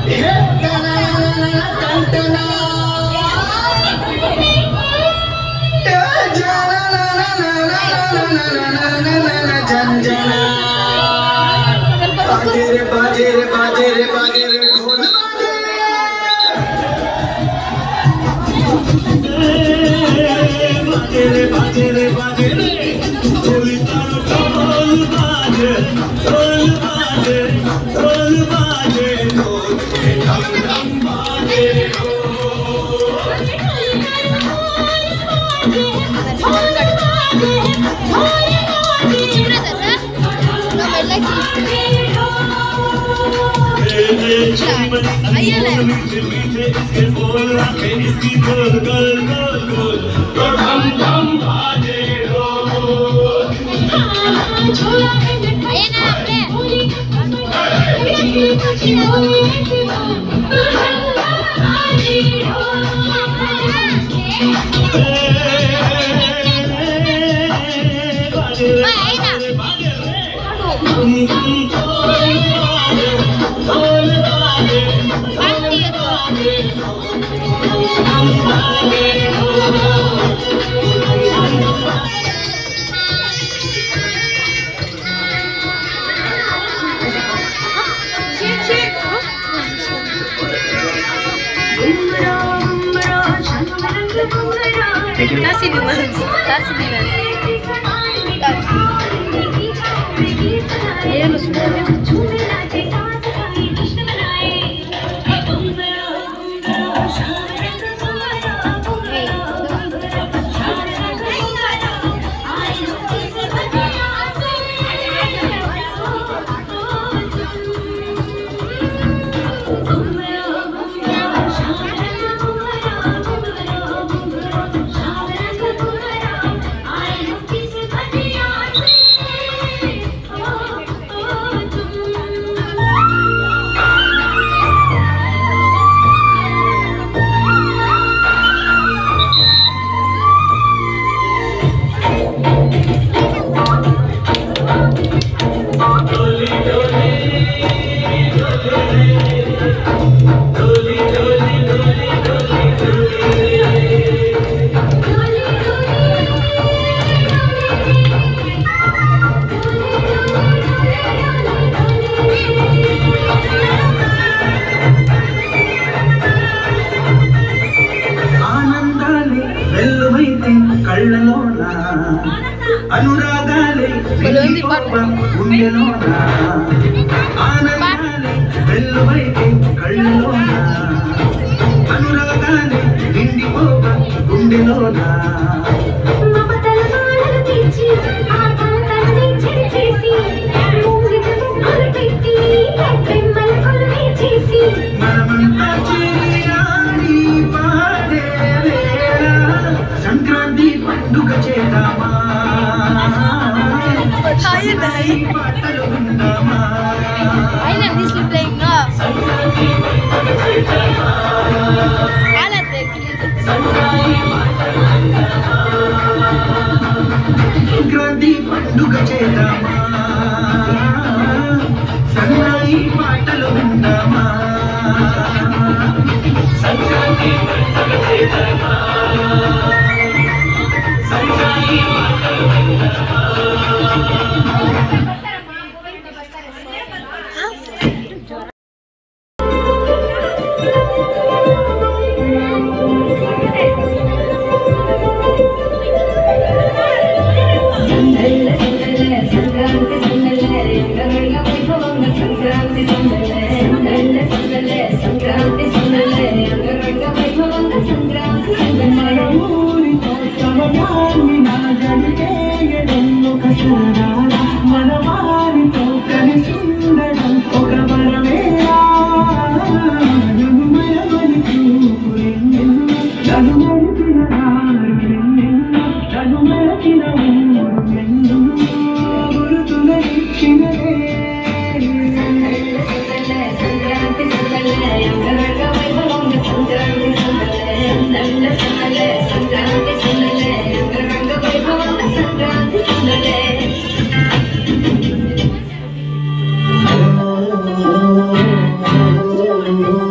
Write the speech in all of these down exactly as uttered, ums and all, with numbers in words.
बाजे बाजे बाजे बाजे ढोल बाजे रे बाजे रे बाजे रे ढोल ढोल बाजे ढोल बाजे ढोल बाजे ढोल ढम ढम बाजे अय्यले मीठे मीठे इसके बोल रखे इसकी गोल गोल गोल गोल तो धम धम बाजे ढोल अये ना आपने Kasih di mana? Kasih di mana? Ayo lu semua. అనురాగాలే గుండెలోన ఆనందాలే వెల్లువైతే కళ్ళలోన అనురాగాలే నిండిపోవ గుండెలోన మమతల మాలలు తెచ్చి ఆకాశాన్ని చెరిపేసి మూగిటకు కొలపెట్టి ప్రేమల కొలువే చేసి మనమంతా చేరి ఆడి పాడే వేళ సంక్రాంతి పండుగ చేద్దామా Ayo dai. Ayo nanti playing no. Alat deh. Sankranti పండుగ చేద్దామా సన్నాయి పాటలు విందామా సంక్రాంతి పండుగ చేద్దామా సన్నాయి పాటలు విందామా Oh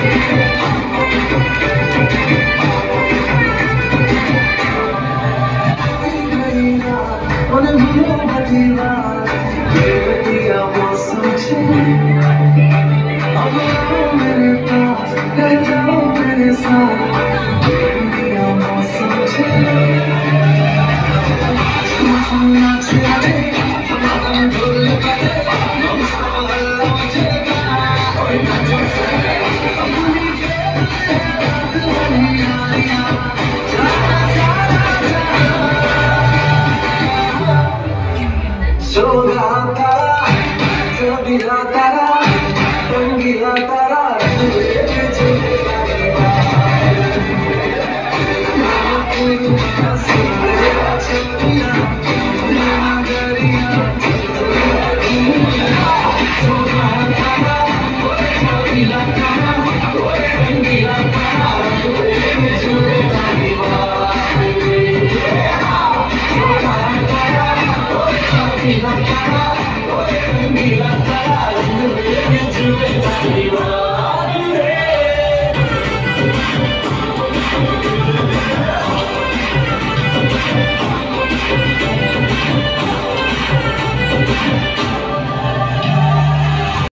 Mira,